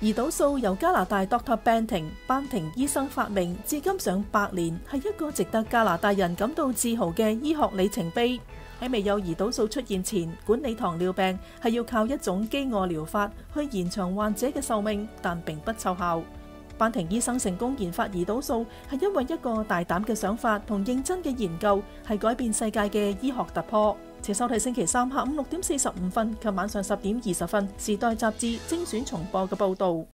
胰島素由加拿大 Dr. 班廷醫生發明，至今上100年，係一個值得加拿大人感到自豪嘅醫學里程碑。喺未有胰島素出現前，管理糖尿病係要靠一種飢餓療法去延長患者嘅壽命，但並不奏效。班廷醫生成功研發胰島素，係因為一個大膽嘅想法同認真嘅研究，係改變世界嘅醫學突破。請收睇星期三下午6點45分及晚上10點20分《時代雜誌》精選重播嘅報導。